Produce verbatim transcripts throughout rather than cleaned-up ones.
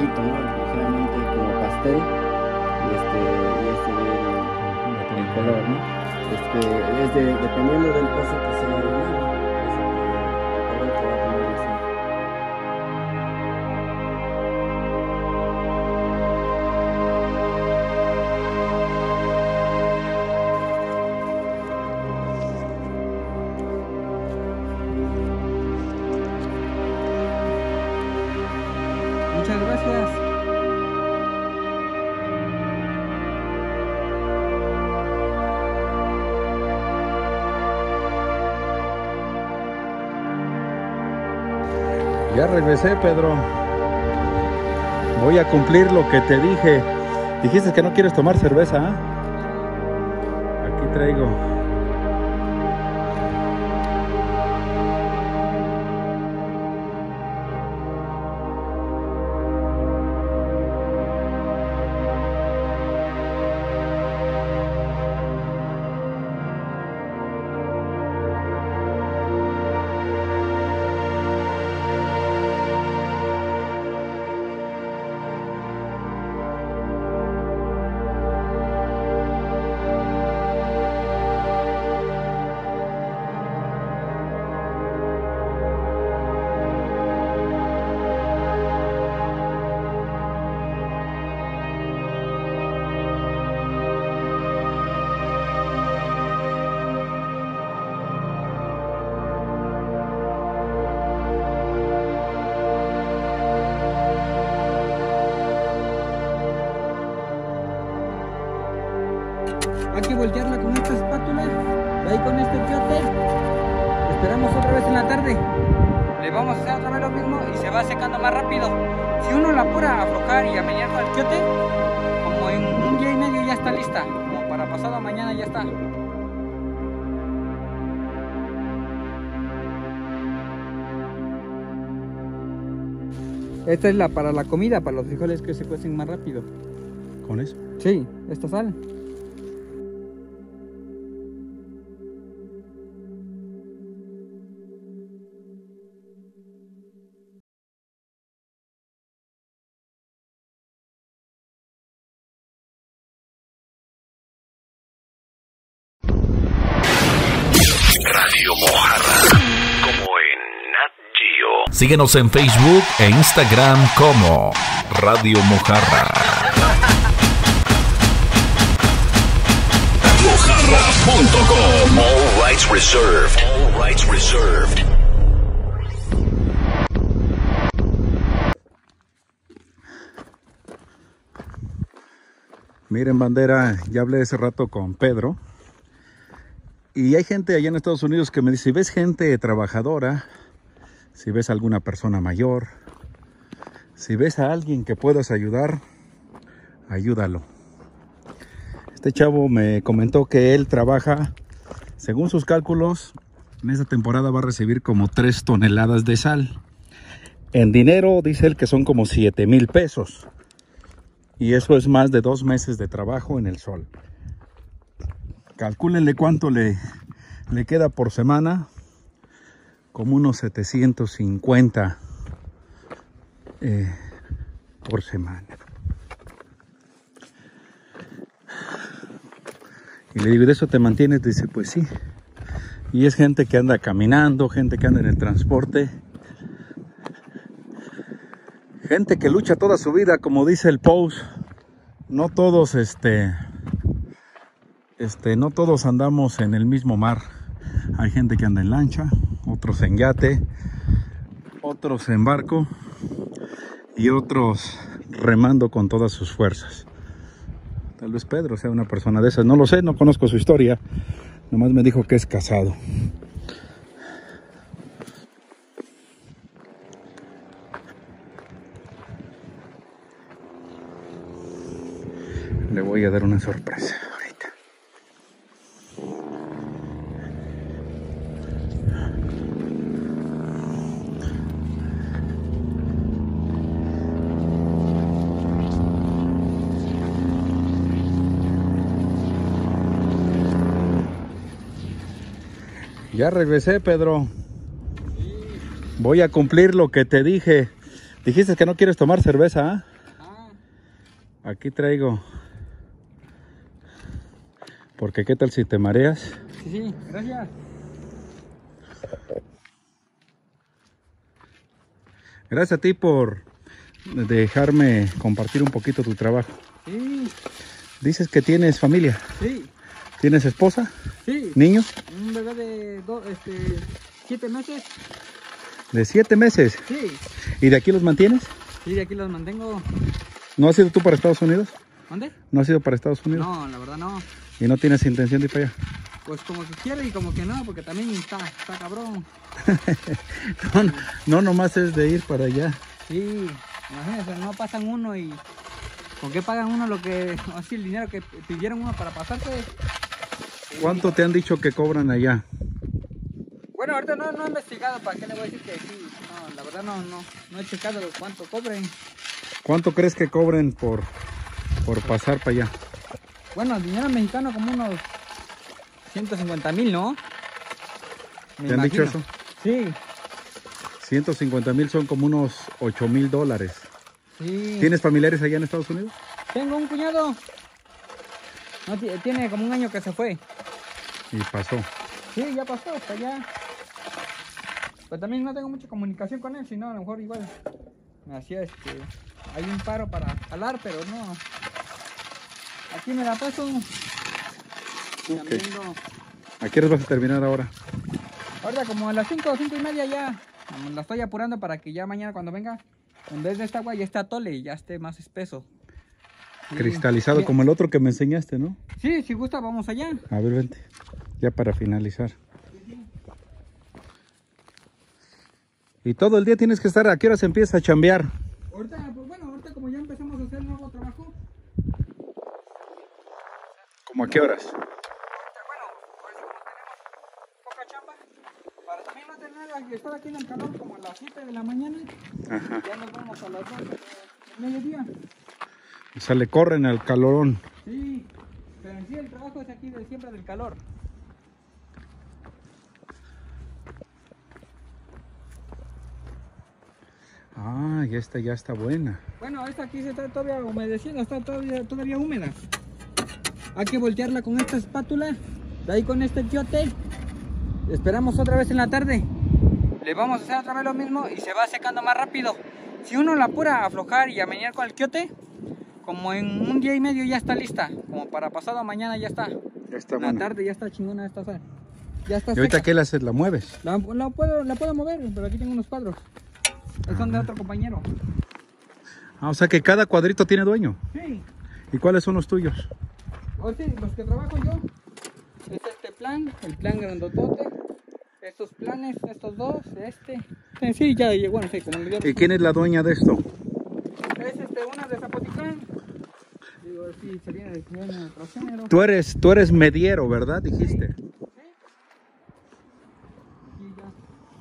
rojito, ¿no? Ligeramente como pastel. Y este, y este el, el color, ¿no? Este, es de, dependiendo del pozo que sea el agua, es el color que va a tener ese. Muchas gracias. Ya regresé, Pedro. Voy a cumplir lo que te dije. Dijiste que no quieres tomar cerveza, ¿eh? Aquí traigo. Hay que voltearla con esta espátula, de ahí con este chiote. Esperamos otra vez en la tarde. Le vamos a hacer otra vez lo mismo y se va secando más rápido. Si uno la apura a aflojar y a menearlo al chiote, como en un día y medio ya está lista. Como para pasado mañana ya está. Esta es la para la comida, para los frijoles que se cuecen más rápido. ¿Con eso? Sí, esta sal. Radio Mojarra, como en Nat Geo. Síguenos en Facebook e Instagram como Radio Mojarra. Mojarra punto com. All rights reserved. All rights reserved. Miren, bandera, ya hablé hace rato con Pedro. Y hay gente allá en Estados Unidos que me dice, si ves gente trabajadora, si ves a alguna persona mayor, si ves a alguien que puedas ayudar, ayúdalo. Este chavo me comentó que él trabaja, según sus cálculos, en esta temporada va a recibir como tres toneladas de sal. En dinero dice él que son como siete mil pesos. Y eso es más de dos meses de trabajo en el sol. Calcúlenle cuánto le, le queda por semana, como unos setecientos cincuenta eh, por semana. Y le digo, ¿de eso te mantienes? Dice, pues sí. Y es gente que anda caminando, gente que anda en el transporte, gente que lucha toda su vida, como dice el post. No todos, este... Este, no todos andamos en el mismo mar. Hay gente que anda en lancha, otros en yate, otros en barco y otros remando con todas sus fuerzas. Tal vez Pedro sea una persona de esas, no lo sé, no conozco su historia, nomás me dijo que es casado. Le voy a dar una sorpresa. Ya regresé, Pedro. Voy a cumplir lo que te dije. Dijiste que no quieres tomar cerveza, ¿eh? Aquí traigo. Porque qué tal si te mareas. Sí, sí, gracias. Gracias a ti por dejarme compartir un poquito tu trabajo. Sí, Dices que tienes familia. sí, ¿Tienes esposa? sí. ¿Niños? Un bebé de do, este, siete meses. De siete meses. Sí, ¿Y de aquí los mantienes? sí, de aquí los mantengo. ¿No has ido tú para Estados Unidos? ¿Dónde? ¿No has ido para Estados Unidos? No, la verdad no. ¿Y no tienes intención de ir para allá? Pues como que quiere y como que no, porque también está, está cabrón. No, no, no, nomás es de ir para allá. Sí, imagínense, no pasan uno y ¿con qué pagan uno lo que, así el dinero que pidieron uno para pasarse? ¿Cuánto te han dicho que cobran allá? Bueno, ahorita no, no he investigado, ¿para qué le voy a decir que sí? No, la verdad no, no, no he checado cuánto cobren. ¿Cuánto crees que cobren por, por pasar para allá? Bueno, el dinero mexicano como unos ciento cincuenta mil, ¿no? Me ¿Te han dicho imagino. eso? Sí, ciento cincuenta mil son como unos ocho mil dólares. sí. ¿Tienes familiares allá en Estados Unidos? Tengo un cuñado. No, tiene como un año que se fue. Y pasó. Sí, ya pasó hasta allá. Pero también no tengo mucha comunicación con él, sino a lo mejor igual me hacía este. Hay un paro para jalar, pero no. Aquí me la paso. Cambiando. ¿A qué horas vas a terminar ahora? Ahorita como a las cinco o cinco y media ya. Me la estoy apurando para que ya mañana cuando venga, en vez de esta agua ya esté atole y ya esté más espeso. Sí. Cristalizado Sí. como el otro que me enseñaste, ¿no? Sí, si gusta vamos allá. A ver, vente. Ya para finalizar. Y todo el día tienes que estar. ¿A qué horas empiezas a chambear? Ahorita, pues bueno, ahorita como ya empezamos a hacer nuevo trabajo. ¿Cómo a qué horas? Ahorita, bueno, ahora sí como tenemos poca chamba, para también no tener, estar aquí en el calor como a las siete de la mañana, Ajá. ya nos vamos a las dos del mediodía. O sea, le corren al calorón. Sí, pero en sí el trabajo es aquí de siempre del calor. Ah, y esta ya está buena. Bueno, esta aquí se está todavía humedeciendo, está todavía, todavía húmeda. Hay que voltearla con esta espátula, de ahí con este chiote. Esperamos otra vez en la tarde. Le vamos a hacer otra vez lo mismo y se va secando más rápido. Si uno la apura a aflojar y a menear con el quiote, como en un día y medio ya está lista. Como para pasado mañana ya está. Ya está En la buena. tarde ya está chingona esta sal. Ya está ¿Y ahorita seca. qué le haces? ¿La mueves? La, la puedo, la puedo mover, pero aquí tengo unos cuadros. Estos son de otro compañero. Ah, o sea que cada cuadrito tiene dueño. Sí. ¿Y cuáles son los tuyos? O sí, los que trabajo yo. Es este plan, el plan grandotote. Estos planes, estos dos, este. Sí, sí, ya, ya, bueno, sí, como le digo. ¿Y quién es la dueña de esto? Es este, una de Zapotitlán. Digo, sí, se viene de viene de otro género. Tú eres, tú eres mediero, ¿verdad? Dijiste. Aquí ya.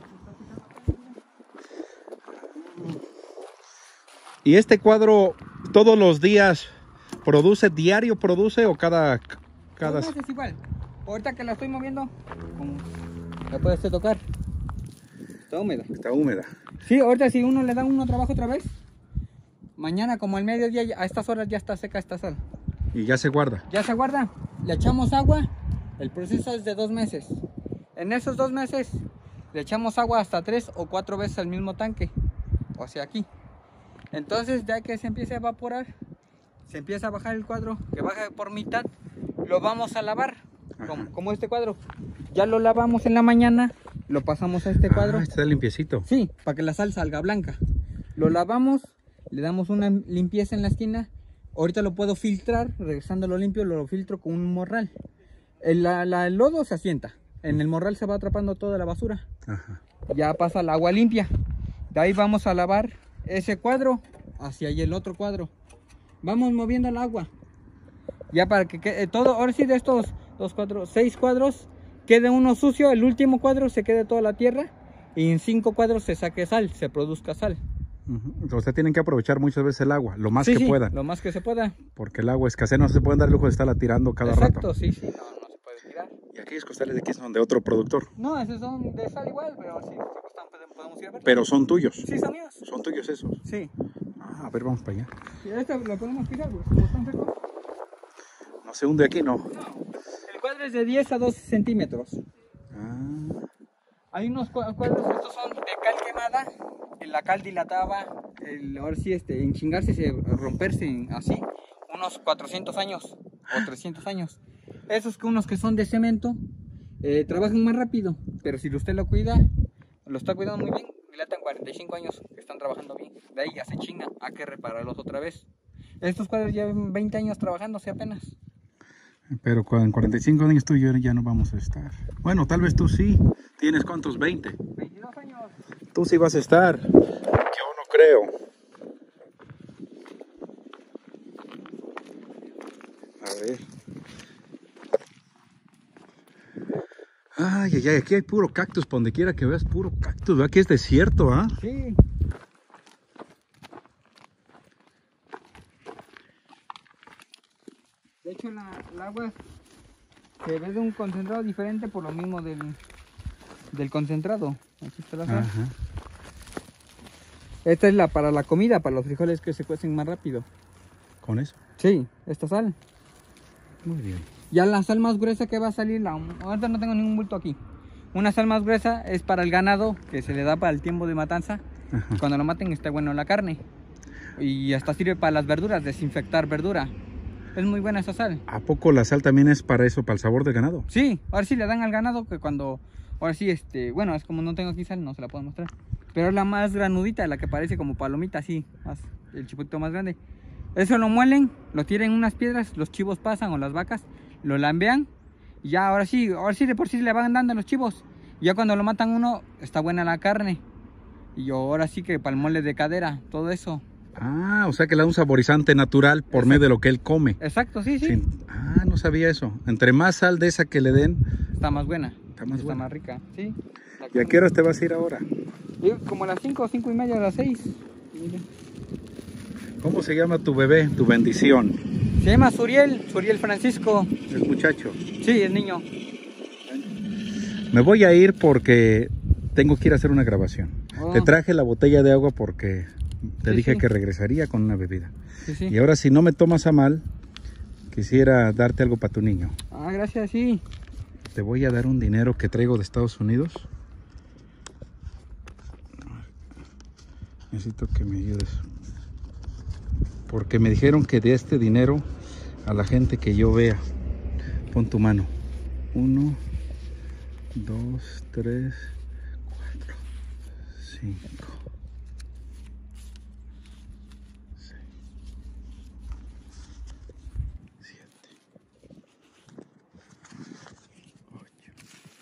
¿Y este cuadro todos los días produce, diario produce o cada... cada... Cada... es igual. Ahorita que la estoy moviendo, como la puedes tocar. Está húmeda. Está húmeda. Sí, ahorita si uno le da uno trabajo otra vez, mañana como al mediodía, a estas horas ya está seca esta sal. Y ya se guarda. Ya se guarda, le echamos agua, el proceso es de dos meses. En esos dos meses le echamos agua hasta tres o cuatro veces al mismo tanque, o sea aquí. Entonces ya que se empiece a evaporar, se empieza a bajar el cuadro, que baja por mitad, lo vamos a lavar, como, como este cuadro. Ya lo lavamos en la mañana, lo pasamos a este cuadro. Ah, está limpiecito. Sí, para que la sal salga blanca. Lo lavamos, le damos una limpieza en la esquina. Ahorita lo puedo filtrar, regresándolo limpio, lo filtro con un morral. El, la, la- el lodo se asienta. En el morral se va atrapando toda la basura. Ajá. Ya pasa el agua limpia. De ahí vamos a lavar ese cuadro hacia ahí el otro cuadro. Vamos moviendo el agua. Ya para que quede todo, ahora sí de estos dos cuadros, seis cuadros, quede uno sucio, el último cuadro se quede toda la tierra y en cinco cuadros se saque sal, se produzca sal. Uh-huh. O sea, tienen que aprovechar muchas veces el agua, lo más Sí, que sí, puedan. lo más que se pueda. Porque el agua escasea, no se pueden dar el lujo de estarla tirando cada Exacto, rato. sí, sí, no, no se puede tirar. Y aquellos costales de aquí son de otro productor. No, esos son de sal igual, pero sí, sí, pues, podemos ir a ver. Pero son tuyos. Sí, son míos. Son tuyos esos. Sí. Ah, a ver, vamos para allá. Y esto lo podemos fijar, porque como están secos. No se hunde aquí, ¿no? No, el cuadro es de diez a doce centímetros. Ah, Hay unos cua- cuadros, estos son de cal quemada, la cal dilataba, el, ahora sí, este, en chingarse, se, romperse en- así, unos cuatrocientos años o trescientos años. Esos que unos que son de cemento, eh, trabajan más rápido, pero si usted lo cuida, lo está cuidando muy bien, dilatan cuarenta y cinco años, que están trabajando bien, de ahí ya se chinga, hay que repararlos otra vez. Estos cuadros llevan veinte años trabajándose apenas. pero cu- en cuarenta y cinco años tú y yo ya no vamos a estar. Bueno, tal vez tú sí. ¿Tienes cuántos? veinte. veintidós años. Tú sí vas a estar. Yo no creo. A ver. Ay, ay, ay, aquí hay puro cactus, por donde quiera que veas, puro cactus. ¿Verdad? Aquí es desierto, ¿ah? Sí. De hecho, la, el agua se ve de un concentrado diferente por lo mismo del, del concentrado. Aquí está la sal. Ajá. Esta es la para la comida, para los frijoles que se cuecen más rápido. ¿Con eso? Sí, esta sal. Muy bien. Ya la sal más gruesa que va a salir, la, ahorita no tengo ningún bulto aquí. Una sal más gruesa es para el ganado, que se le da para el tiempo de matanza. Ajá. Cuando lo maten está bueno la carne. Y hasta sirve para las verduras, desinfectar verdura. Es muy buena esa sal. ¿A poco la sal también es para eso, para el sabor del ganado? Sí, ahora sí le dan al ganado que cuando... Ahora sí, este, bueno, es como no tengo aquí sal, no se la puedo mostrar. Pero es la más granudita, la que parece como palomita, así, más, el chipito más grande. Eso lo muelen, lo tiran en unas piedras, los chivos pasan o las vacas, lo lambean. Y ya, ahora sí, ahora sí de por sí le van dando a los chivos. Y ya cuando lo matan uno, está buena la carne. Y ahora sí que para el mole de cadera, todo eso. Ah, o sea que le da un saborizante natural por medio de lo que él come. Exacto, sí, sí. Sin- Ah, no sabía eso. Entre más sal de esa que le den. Está más buena. Está más buena. más rica, sí. ¿Y a qué horas te vas a ir ahora? Digo, como a las cinco, cinco y media, a las seis. ¿Cómo se llama tu bebé, tu bendición? Se llama Suriel, Suriel Francisco. El muchacho. Sí, el niño. Me voy a ir porque tengo que ir a hacer una grabación. Oh. Te traje la botella de agua porque te Sí, dije sí. que regresaría con una bebida. Sí, sí. Y ahora, si no me tomas a mal, quisiera darte algo para tu niño. Ah, gracias, sí. Te voy a dar un dinero que traigo de Estados Unidos. Necesito que me ayudes. Porque me dijeron que de este dinero a la gente que yo vea. Pon tu mano. Uno, dos, tres, cuatro, cinco, seis, siete, ocho,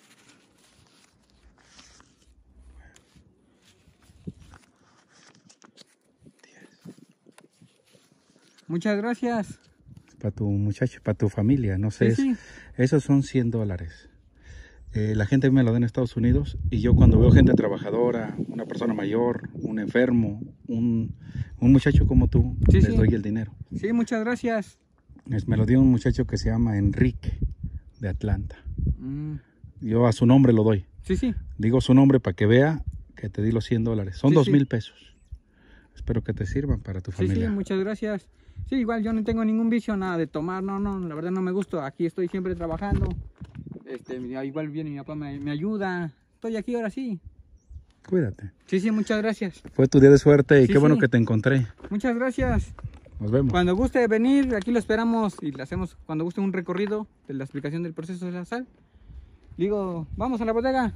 diez. Muchas gracias. Para tu muchacho, para tu familia, no sé. Sí, es- sí. Esos son cien dólares. Eh, la gente me lo da en Estados Unidos y yo cuando veo gente trabajadora, una persona mayor, un enfermo, un, un muchacho como tú, Sí, les sí. doy el dinero. Sí, muchas gracias. Es- Me lo dio un muchacho que se llama Enrique, de Atlanta. Mm, Yo a su nombre lo doy. sí, sí. Digo su nombre para que vea que te di los cien dólares. Son Sí, dos sí. mil pesos. Espero que te sirvan para tu Sí, sí, familia. muchas gracias. Sí, igual yo no tengo ningún vicio, nada de tomar, no, no, la verdad no me gusta. Aquí estoy siempre trabajando. Este, igual viene mi papá, me, me ayuda. Estoy aquí ahora sí. Cuídate. Sí, sí, muchas gracias. Fue tu día de suerte y Sí, qué bueno sí. que te encontré. Muchas gracias. Nos vemos. Cuando guste venir, aquí lo esperamos y le hacemos, cuando guste, un recorrido de la explicación del proceso de la sal. Digo, vamos a la bodega.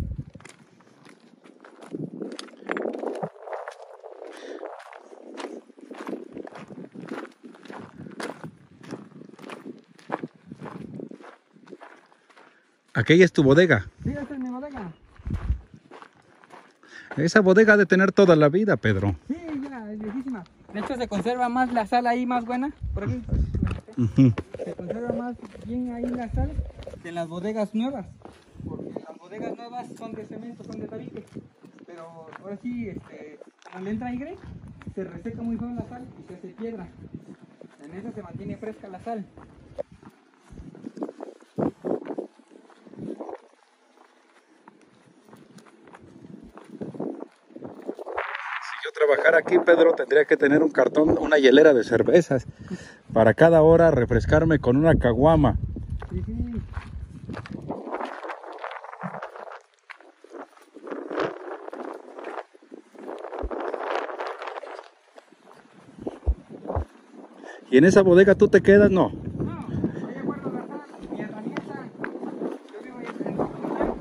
Aquella es tu bodega. Sí, esta es mi bodega. Esa bodega ha de tener toda la vida, Pedro. Sí, ya, es viejísima. De hecho, se conserva más la sal ahí, más buena. Por aquí. Ujú. Se conserva más bien ahí la sal que en las bodegas nuevas. Porque las bodegas nuevas son de cemento, son de tabique. Pero ahora sí, este, cuando le entra aire, se reseca muy feo la sal y se hace piedra. En eso se mantiene fresca la sal. Si yo trabajara trabajar aquí, Pedro, tendría que tener un cartón, una hielera de cervezas. Para cada hora refrescarme con una caguama. Sí, sí. ¿Y en esa bodega tú te quedas? No. No, ella guarda la sal, mi herramienta. Yo vivo ahí en el hotel.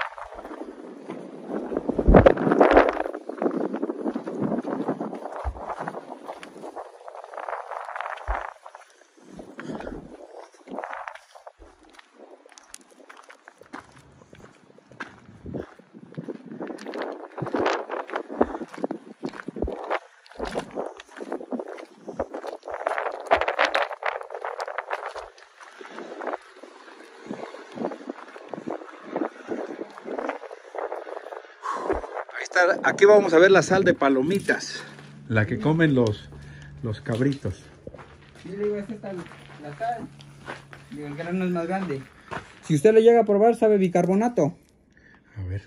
Aquí vamos a ver la sal de palomitas, la que comen los, los cabritos. Sí, le digo, esta está la sal. Digo, el grano es más grande. Si usted lo llega a probar, sabe bicarbonato. A ver.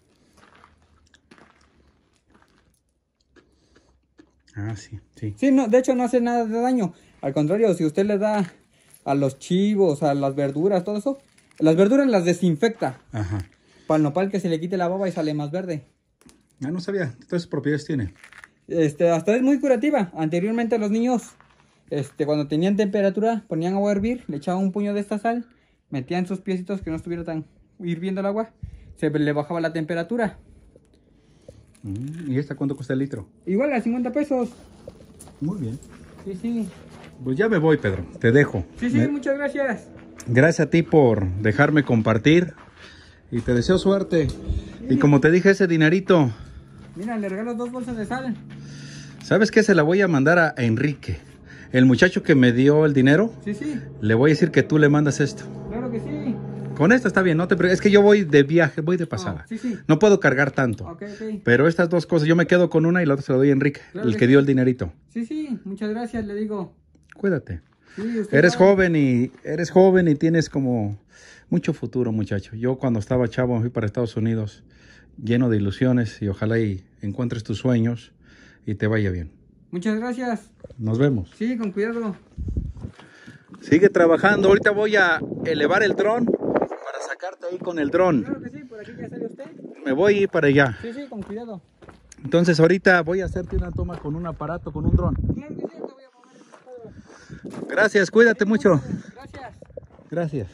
Ah, sí, sí. Sí, no, de hecho no hace nada de daño. Al contrario, si usted le da a los chivos, a las verduras, todo eso, las verduras las desinfecta. Ajá. Para el nopal que se le quite la baba y sale más verde. Ah, no sabía. Entonces, propiedades tiene. Este, hasta es muy curativa. Anteriormente los niños, este, cuando tenían temperatura, ponían agua a hervir, le echaban un puño de esta sal, metían sus piecitos que no estuviera tan hirviendo el agua, se le bajaba la temperatura. Mm, ¿Y esta cuánto cuesta el litro? Igual a cincuenta pesos. Muy bien. Sí, sí. Pues ya me voy, Pedro. Te dejo. Sí, sí, me... muchas gracias. Gracias a ti por dejarme compartir. Y te deseo suerte. Sí. Y como te dije, ese dinerito... Mira, le regalo dos bolsas de sal. ¿Sabes qué? Se la voy a mandar a Enrique. El muchacho que me dio el dinero. Sí, sí. Le voy a decir que tú le mandas esto. Claro que sí. Con esta está bien, no te preocupes. Es que yo voy de viaje, voy de pasada. Oh, sí, sí. No puedo cargar tanto. Okay, okay. Pero estas dos cosas, yo me quedo con una y la otra se la doy a Enrique, Claro el que que sí. dio el dinerito. Sí, sí, muchas gracias, le digo. Cuídate. Sí, usted Eres sabe. joven y eres joven y tienes como mucho futuro, muchacho. Yo cuando estaba chavo me fui para Estados Unidos lleno de ilusiones y ojalá y encuentres tus sueños y te vaya bien. Muchas gracias. Nos vemos. Sí, con cuidado. Sigue trabajando. Ahorita voy a elevar el dron para sacarte ahí con el dron. Claro que sí, por aquí ya sale usted. Me voy a ir para allá. Sí, sí, con cuidado. Entonces ahorita voy a hacerte una toma con un aparato, con un dron. Claro que sí, te voy a poner el estado. Gracias, cuídate mucho. Gracias. Gracias.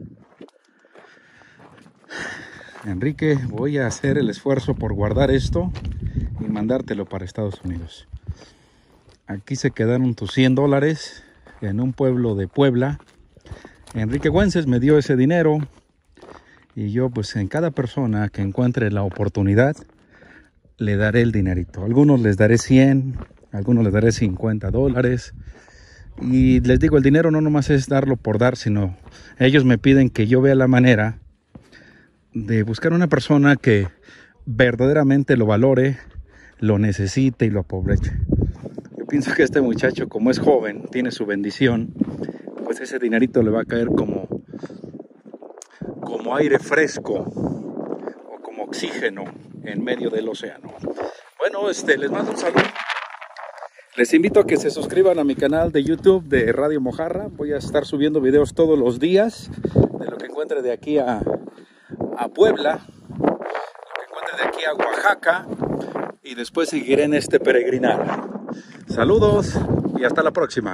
Enrique, voy a hacer el esfuerzo por guardar esto y mandártelo para Estados Unidos. Aquí se quedaron tus cien dólares en un pueblo de Puebla. Enrique Güences me dio ese dinero y yo pues en cada persona que encuentre la oportunidad le daré el dinerito. A algunos les daré cien, a algunos les daré cincuenta dólares. Y les digo, el dinero no nomás es darlo por dar, sino ellos me piden que yo vea la manera de buscar una persona que verdaderamente lo valore, lo necesite y lo aproveche. Yo pienso que este muchacho, como es joven, tiene su bendición, pues ese dinerito le va a caer como, como aire fresco o como oxígeno en medio del océano. Bueno, este, les mando un saludo. Les invito a que se suscriban a mi canal de YouTube de Radio Mojarra. Voy a estar subiendo videos todos los días de lo que encuentre de aquí a, a Puebla, lo que encuentre de aquí a Oaxaca y después seguiré en este peregrinar. Saludos y hasta la próxima.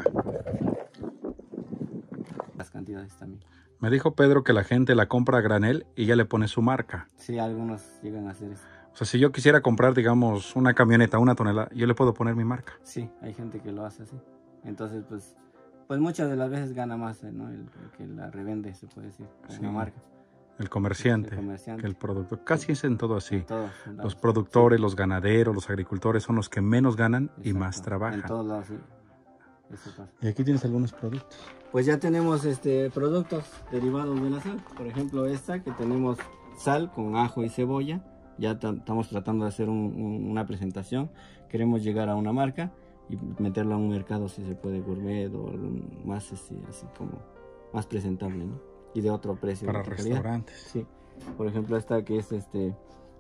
Las cantidades también. Me dijo Pedro que la gente la compra a granel y ya le pone su marca. Sí, algunos llegan a hacer eso. O sea, si yo quisiera comprar, digamos, una camioneta, una tonelada, yo le puedo poner mi marca. Sí, hay gente que lo hace así. Entonces, pues, pues muchas de las veces gana más, ¿no? El, el que la revende, se puede decir, con Sí. una marca. El comerciante, El comerciante. que el productor. Casi es en todo así. Todos, en Los lados. productores, los ganaderos, los agricultores son los que menos ganan y Exacto. más trabajan. En todos lados, sí. Eso pasa. Y aquí tienes algunos productos. Pues ya tenemos este productos derivados de la sal. Por ejemplo, esta que tenemos sal con ajo y cebolla. Ya estamos tratando de hacer un, un, una presentación. Queremos llegar a una marca y meterla a un mercado, si se puede, gourmet o algún más así, así como más presentable, ¿no? Y de otro precio. Para de otra calidad. restaurantes. Sí. Por ejemplo, esta que es este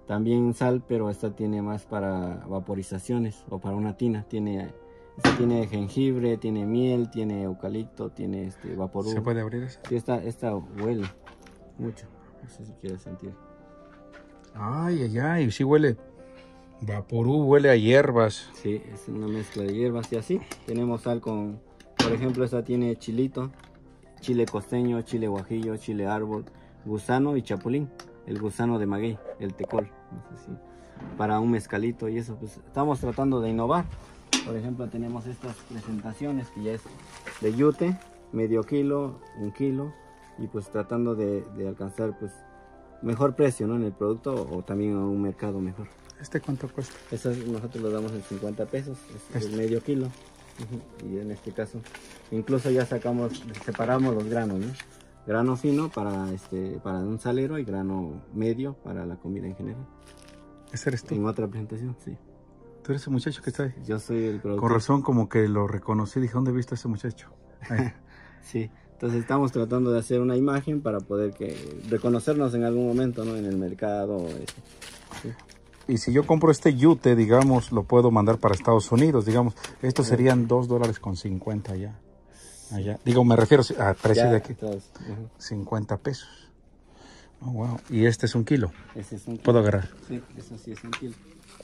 También sal, pero esta tiene más para vaporizaciones o para una tina. Tiene, esta tiene jengibre, tiene miel, tiene eucalipto, tiene este vaporú. ¿Se puede abrir esa? Sí, esta, esta huele mucho. No sé si quieres sentir. Ay, ay, ay, sí huele. Vaporú huele a hierbas. Sí, es una mezcla de hierbas y así. Tenemos sal con, por ejemplo, esta tiene chilito, chile costeño, chile guajillo, chile árbol, gusano y chapulín. El gusano de maguey, el tecol, no sé si, para un mezcalito y eso, pues estamos tratando de innovar. Por ejemplo, tenemos estas presentaciones que ya es de yute, medio kilo, un kilo, y pues tratando de, de alcanzar pues mejor precio, ¿no? En el producto o también a un mercado mejor. ¿Este cuánto cuesta? Esas nosotros lo damos en cincuenta pesos, es el Este. medio kilo. Ujú, y en este caso, incluso ya sacamos, separamos los granos, ¿no? Grano fino para este para un salero y grano medio para la comida en general. ¿Ese eres tú? En otra presentación, sí. ¿Tú eres el muchacho que está ahí? Yo soy el productor. Con razón, como que lo reconocí. Dije, ¿dónde viste a ese muchacho? Ahí. Sí, entonces estamos tratando de hacer una imagen para poder que reconocernos en algún momento, ¿no? En el mercado. Este. Sí. Y si yo compro este yute, digamos, lo puedo mandar para Estados Unidos, digamos. Estos serían dos dólares con cincuenta allá. Allá. Digo, me refiero a precio Ya, de aquí. todos, uh-huh. cincuenta pesos. Oh, wow. Y este es un kilo. Ese es un kilo. Puedo agarrar. Sí, eso sí es un kilo.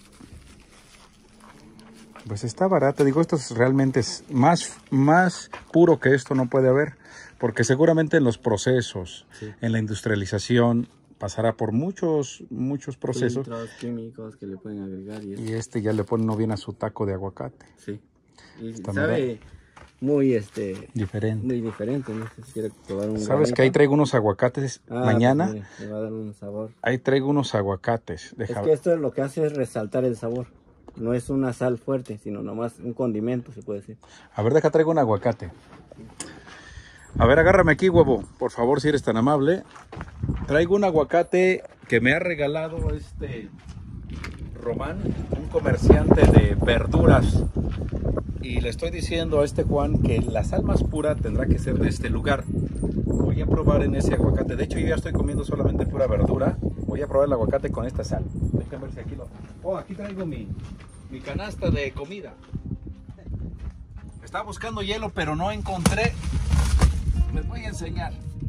Pues está barato. Digo, esto es realmente es más, más puro que esto no puede haber. Porque seguramente en los procesos, Sí. en la industrialización, pasará por muchos, muchos procesos. Filtros químicos que le pueden agregar y eso. Y este ya le pone no bien a su taco de aguacate. Sí. Y Está sabe muy este Diferente. muy diferente, no sé si quiere probar un ¿Sabes granito. que ahí traigo unos aguacates Ah, mañana? pues, mire, le va a dar un sabor. Ahí traigo unos aguacates. Deja Es que esto lo que hace es resaltar el sabor. No es una sal fuerte, sino nomás un condimento, se puede decir. A ver, deja, traigo un aguacate. A ver, agárrame aquí, huevo. Por favor, si eres tan amable. Traigo un aguacate que me ha regalado este Román, un comerciante de verduras. Y le estoy diciendo a este Juan que la sal más pura tendrá que ser de este lugar. Voy a probar en ese aguacate. De hecho, yo ya estoy comiendo solamente pura verdura. Voy a probar el aguacate con esta sal. Déjame ver si aquí lo... Oh, aquí traigo mi, mi canasta de comida. Estaba buscando hielo, pero no encontré. Les voy a enseñar.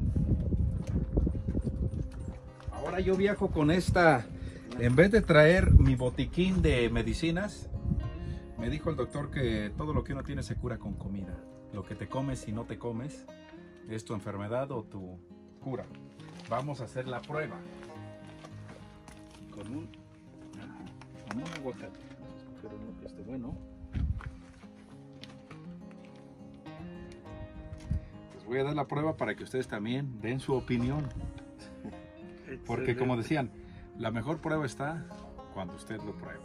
Ahora yo viajo con esta. En vez de traer mi botiquín de medicinas, me dijo el doctor que todo lo que uno tiene se cura con comida. Lo que te comes y no te comes es tu enfermedad o tu cura. Vamos a hacer la prueba. Con un, con un aguacate. Espero uno que esté bueno. Les voy a dar la prueba para que ustedes también den su opinión. Porque como decían, la mejor prueba está cuando usted lo prueba.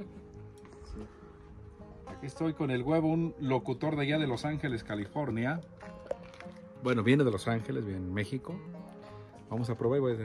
Aquí estoy con el huevo, un locutor de allá de Los Ángeles, California. Bueno, viene de Los Ángeles, viene en México. Vamos a probar y voy a hacer.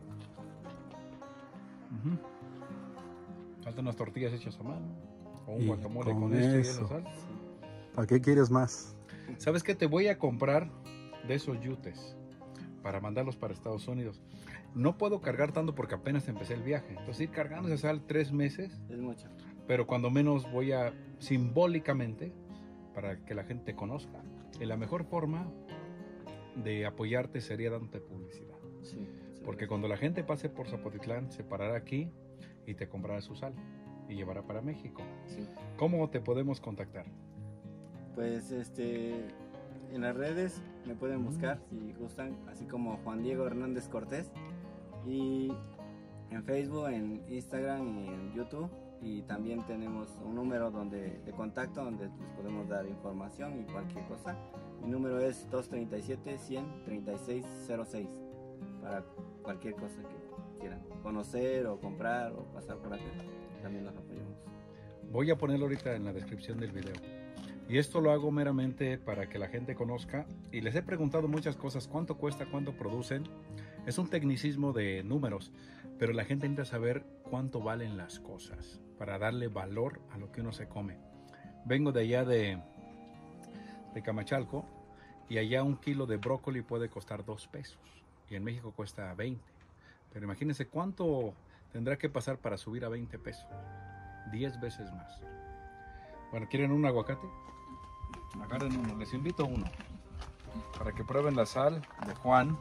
Uh-huh. Faltan unas tortillas hechas a mano. O un Y guacamole con, con esto y eso. la sal. ¿Para qué quieres más? ¿Sabes qué? Te voy a comprar de esos yutes para mandarlos para Estados Unidos. No puedo cargar tanto porque apenas empecé el viaje. Entonces ir cargando esa sal tres meses, Es mucho. pero cuando menos voy a simbólicamente para que la gente conozca. Y la mejor forma de apoyarte sería dándote publicidad. Sí, sí, Porque sí. cuando la gente pase por Zapotitlán, se parará aquí y te comprará su sal y llevará para México. Sí. ¿Cómo te podemos contactar? Pues este en las redes me pueden buscar si gustan, así como Juan Diego Hernández Cortés, y en Facebook, en Instagram y en YouTube, y también tenemos un número donde de contacto donde les podemos dar información y cualquier cosa. Mi número es dos tres siete, cien, treinta y seis cero seis para cualquier cosa que quieran conocer o comprar o pasar por acá, también los apoyamos. Voy a ponerlo ahorita en la descripción del video. Y esto lo hago meramente para que la gente conozca. Y les he preguntado muchas cosas. ¿Cuánto cuesta? ¿Cuánto producen? Es un tecnicismo de números. Pero la gente intenta saber cuánto valen las cosas. Para darle valor a lo que uno se come. Vengo de allá de, de Camachalco. Y allá un kilo de brócoli puede costar dos pesos. Y en México cuesta veinte. Pero imagínense cuánto tendrá que pasar para subir a veinte pesos. diez veces más. Bueno, ¿quieren un aguacate? Agarren uno, les invito a uno. Para que prueben la sal de Juan.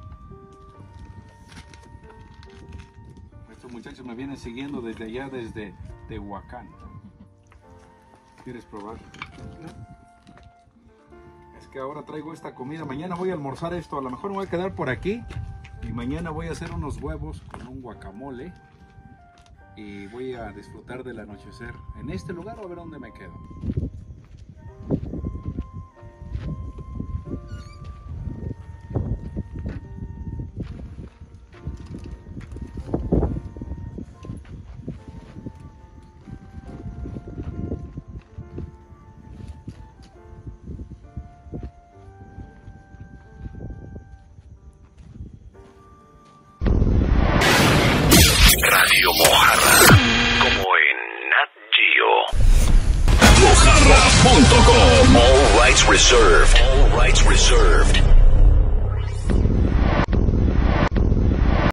Estos muchachos me vienen siguiendo desde allá, desde Tehuacán. ¿Quieres probar? Es que ahora traigo esta comida. Mañana voy a almorzar esto. A lo mejor me voy a quedar por aquí. Y mañana voy a hacer unos huevos con un guacamole. Y voy a disfrutar del anochecer en este lugar o a ver dónde me quedo. Radio Mojarra, como en Nat Geo. Mojarra punto com. All rights reserved. All rights reserved.